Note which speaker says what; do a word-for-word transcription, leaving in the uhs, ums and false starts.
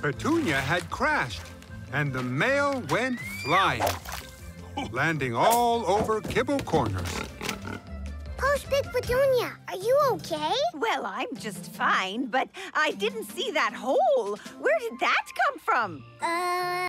Speaker 1: Petunia had crashed, and the mail went flying, landing all over Kibble Corners.
Speaker 2: Post Big Petunia, are you okay?
Speaker 3: Well, I'm just fine, but I didn't see that hole. Where did that come from?
Speaker 2: Uh...